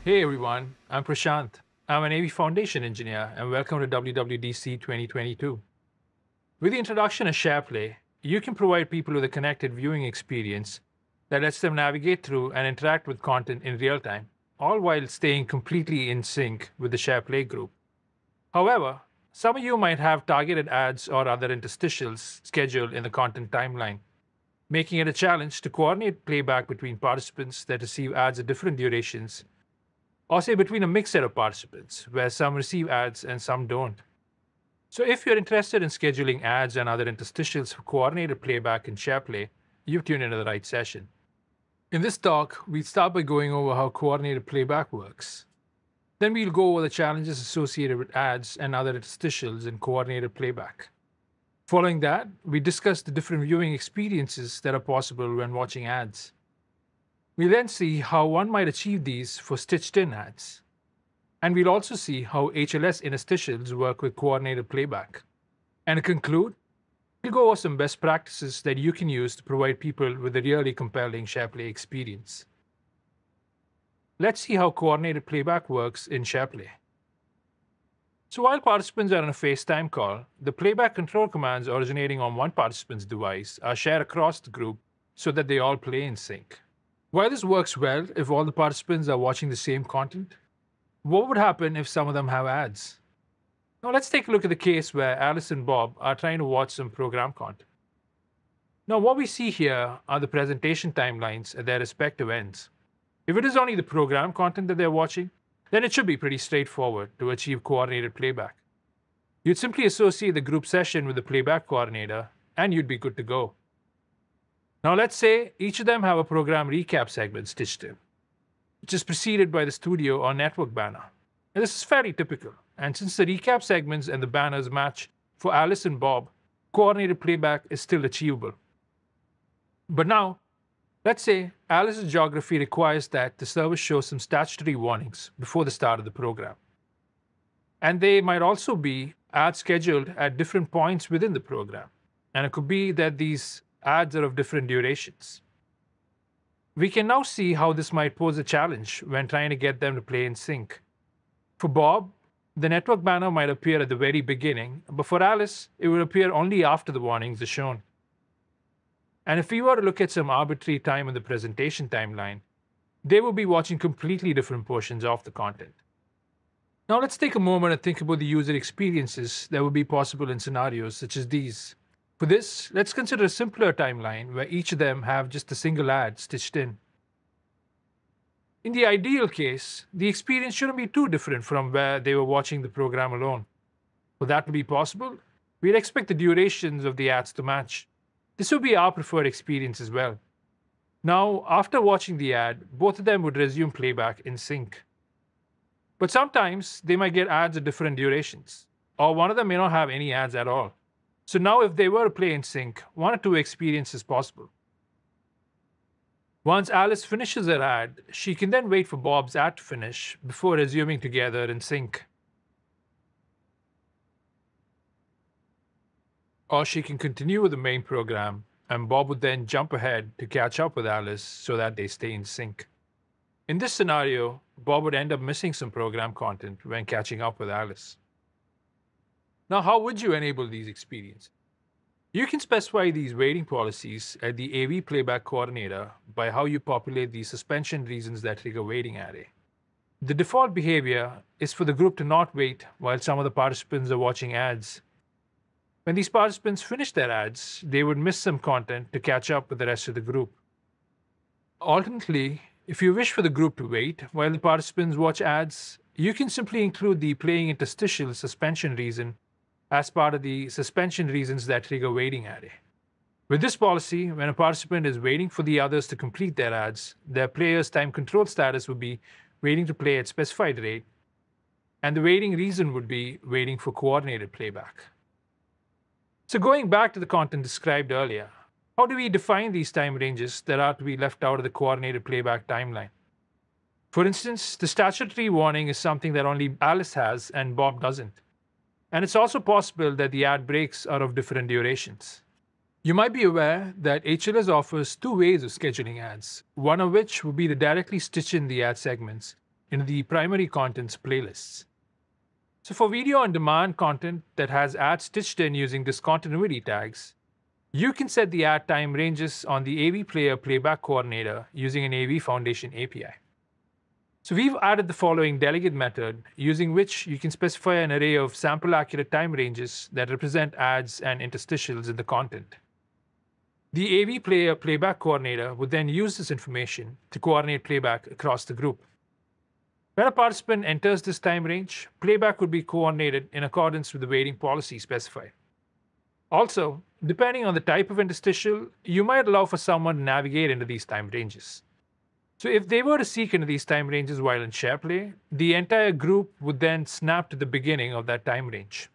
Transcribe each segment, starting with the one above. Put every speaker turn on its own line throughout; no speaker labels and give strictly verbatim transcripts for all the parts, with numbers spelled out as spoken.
Hey everyone, I'm Prashant. I'm an A V Foundation engineer and welcome to W W D C twenty twenty-two. With the introduction of SharePlay, you can provide people with a connected viewing experience that lets them navigate through and interact with content in real time, all while staying completely in sync with the SharePlay group. However, some of you might have targeted ads or other interstitials scheduled in the content timeline, making it a challenge to coordinate playback between participants that receive ads at different durations, or say between a mixed set of participants, where some receive ads and some don't. So if you're interested in scheduling ads and other interstitials for coordinated playback in SharePlay, you've tuned into the right session. In this talk, we'll start by going over how coordinated playback works. Then we'll go over the challenges associated with ads and other interstitials in coordinated playback. Following that, we discuss the different viewing experiences that are possible when watching ads. We'll then see how one might achieve these for stitched-in ads. And we'll also see how H L S interstitials work with coordinated playback. And to conclude, we'll go over some best practices that you can use to provide people with a really compelling SharePlay experience. Let's see how coordinated playback works in SharePlay. So while participants are on a FaceTime call, the playback control commands originating on one participant's device are shared across the group so that they all play in sync. While this works well if all the participants are watching the same content, what would happen if some of them have ads? Now let's take a look at the case where Alice and Bob are trying to watch some program content. Now what we see here are the presentation timelines at their respective ends. If it is only the program content that they're watching, then it should be pretty straightforward to achieve coordinated playback. You'd simply associate the group session with the playback coordinator, and you'd be good to go. Now let's say each of them have a program recap segment stitched in, which is preceded by the studio or network banner. And this is fairly typical, and since the recap segments and the banners match for Alice and Bob, coordinated playback is still achievable. But now, let's say Alice's geography requires that the service shows some statutory warnings before the start of the program. And they might also be ads scheduled at different points within the program. And it could be that these ads are of different durations. We can now see how this might pose a challenge when trying to get them to play in sync. For Bob, the network banner might appear at the very beginning, but for Alice, it will appear only after the warnings are shown. And if we were to look at some arbitrary time in the presentation timeline, they will be watching completely different portions of the content. Now let's take a moment and think about the user experiences that would be possible in scenarios such as these. For this, let's consider a simpler timeline where each of them have just a single ad stitched in. In the ideal case, the experience shouldn't be too different from where they were watching the program alone. For that to be possible, we'd expect the durations of the ads to match. This would be our preferred experience as well. Now, after watching the ad, both of them would resume playback in sync. But sometimes they might get ads at different durations, or one of them may not have any ads at all. So now if they were to play in sync, one or two experiences is possible. Once Alice finishes her ad, she can then wait for Bob's ad to finish before resuming together in sync. Or she can continue with the main program, and Bob would then jump ahead to catch up with Alice so that they stay in sync. In this scenario, Bob would end up missing some program content when catching up with Alice. Now, how would you enable these experiences? You can specify these waiting policies at the A V playback coordinator by how you populate the suspension reasons that trigger waiting array. The default behavior is for the group to not wait while some of the participants are watching ads. When these participants finish their ads, they would miss some content to catch up with the rest of the group. Alternately, if you wish for the group to wait while the participants watch ads, you can simply include the playing interstitial suspension reason as part of the suspension reasons that trigger waiting array. With this policy, when a participant is waiting for the others to complete their ads, their player's time control status would be waiting to play at specified rate, and the waiting reason would be waiting for coordinated playback. So going back to the content described earlier, how do we define these time ranges that are to be left out of the coordinated playback timeline? For instance, the statutory warning is something that only Alice has and Bob doesn't. And it's also possible that the ad breaks are of different durations. You might be aware that H L S offers two ways of scheduling ads, one of which would be to directly stitch in the ad segments, in the primary contents playlists. So for video on demand content that has ads stitched in using discontinuity tags, you can set the ad time ranges on the A V Player Playback Coordinator using an A V Foundation A P I. So we've added the following delegate method, using which you can specify an array of sample accurate time ranges that represent ads and interstitials in the content. The A V Player Playback Coordinator would then use this information to coordinate playback across the group. When a participant enters this time range, playback would be coordinated in accordance with the waiting policy specified. Also, depending on the type of interstitial, you might allow for someone to navigate into these time ranges. So if they were to seek into these time ranges while in SharePlay, the entire group would then snap to the beginning of that time range.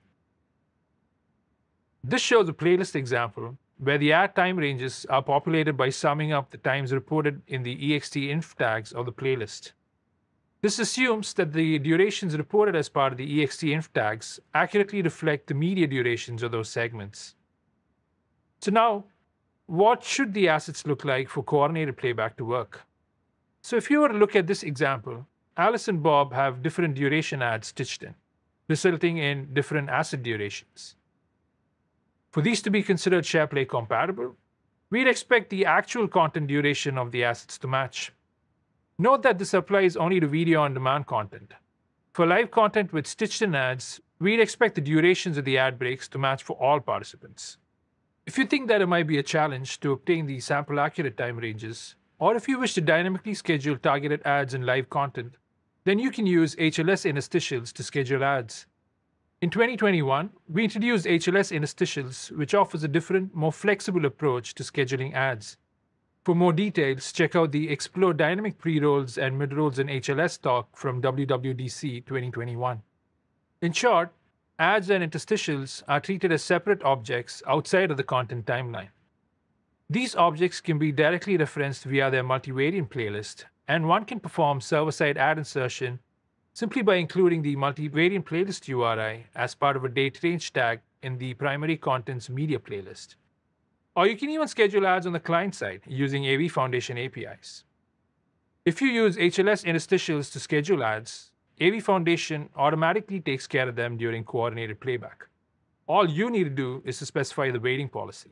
This shows a playlist example where the ad time ranges are populated by summing up the times reported in the ext_inf tags of the playlist. This assumes that the durations reported as part of the ext_inf tags accurately reflect the media durations of those segments. So now, what should the assets look like for coordinated playback to work? So if you were to look at this example, Alice and Bob have different duration ads stitched in, resulting in different asset durations. For these to be considered SharePlay compatible, we'd expect the actual content duration of the assets to match. Note that this applies only to video on demand content. For live content with stitched in ads, we'd expect the durations of the ad breaks to match for all participants. If you think that it might be a challenge to obtain the sample accurate time ranges, or if you wish to dynamically schedule targeted ads in live content, then you can use H L S interstitials to schedule ads. In twenty twenty-one, we introduced H L S interstitials, which offers a different, more flexible approach to scheduling ads. For more details, check out the Explore Dynamic Pre-rolls and Mid-rolls in H L S talk from W W D C twenty twenty-one. In short, ads and interstitials are treated as separate objects outside of the content timeline. These objects can be directly referenced via their multivariant playlist, and one can perform server-side ad insertion simply by including the multivariant playlist U R I as part of a date range tag in the primary contents media playlist. Or you can even schedule ads on the client side using A V Foundation A P Is. If you use H L S interstitials to schedule ads, A V Foundation automatically takes care of them during coordinated playback. All you need to do is to specify the waiting policy.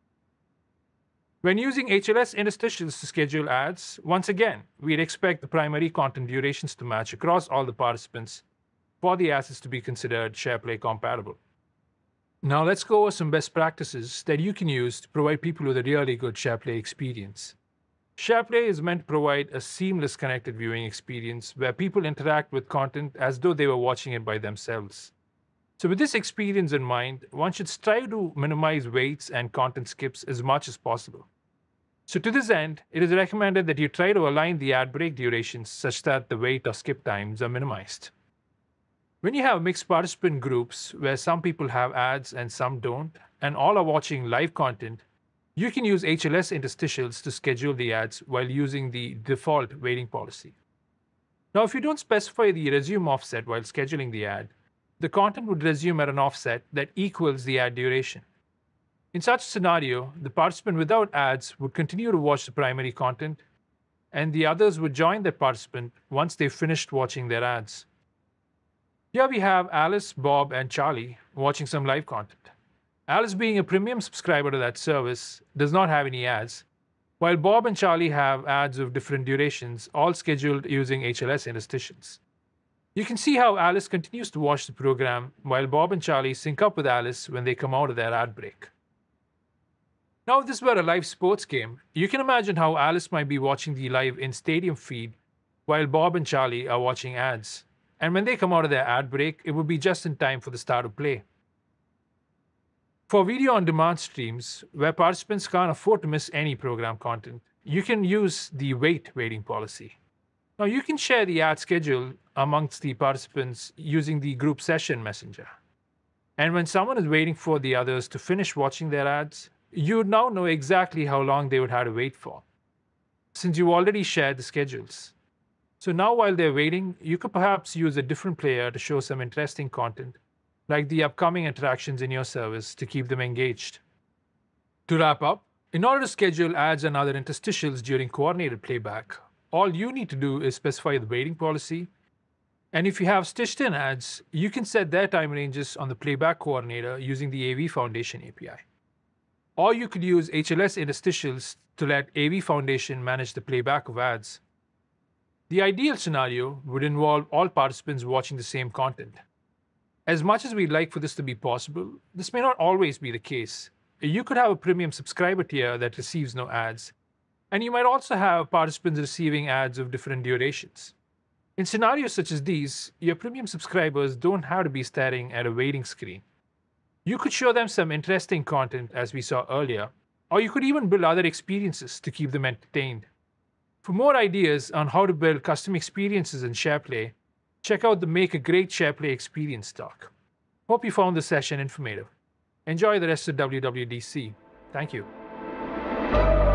When using H L S interstitials to schedule ads, once again, we'd expect the primary content durations to match across all the participants for the assets to be considered SharePlay compatible. Now let's go over some best practices that you can use to provide people with a really good SharePlay experience. SharePlay is meant to provide a seamless connected viewing experience where people interact with content as though they were watching it by themselves. So with this experience in mind, one should strive to minimize waits and content skips as much as possible. So to this end, it is recommended that you try to align the ad break durations such that the wait or skip times are minimized. When you have mixed participant groups where some people have ads and some don't, and all are watching live content, you can use H L S interstitials to schedule the ads while using the default waiting policy. Now, if you don't specify the resume offset while scheduling the ad, the content would resume at an offset that equals the ad duration. In such a scenario, the participant without ads would continue to watch the primary content, and the others would join that participant once they've finished watching their ads. Here we have Alice, Bob, and Charlie watching some live content. Alice, being a premium subscriber to that service, does not have any ads, while Bob and Charlie have ads of different durations, all scheduled using H L S interstitials. You can see how Alice continues to watch the program while Bob and Charlie sync up with Alice when they come out of their ad break. Now, if this were a live sports game, you can imagine how Alice might be watching the live in-stadium feed while Bob and Charlie are watching ads. And when they come out of their ad break, it would be just in time for the start of play. For video on demand streams, where participants can't afford to miss any program content, you can use the wait waiting policy. Now, you can share the ad schedule amongst the participants using the group session messenger. And when someone is waiting for the others to finish watching their ads, you would now know exactly how long they would have to wait for, since you already shared the schedules. So now while they're waiting, you could perhaps use a different player to show some interesting content, like the upcoming interactions in your service to keep them engaged. To wrap up, in order to schedule ads and other interstitials during coordinated playback, all you need to do is specify the waiting policy And if you have stitched in ads, you can set their time ranges on the playback coordinator using the A V Foundation A P I. Or you could use H L S interstitials to let A V Foundation manage the playback of ads. The ideal scenario would involve all participants watching the same content. As much as we'd like for this to be possible, this may not always be the case. You could have a premium subscriber tier that receives no ads, and you might also have participants receiving ads of different durations. In scenarios such as these, your premium subscribers don't have to be staring at a waiting screen. You could show them some interesting content, as we saw earlier, or you could even build other experiences to keep them entertained. For more ideas on how to build custom experiences in SharePlay, check out the Make a Great SharePlay Experience talk. Hope you found this session informative. Enjoy the rest of W W D C. Thank you.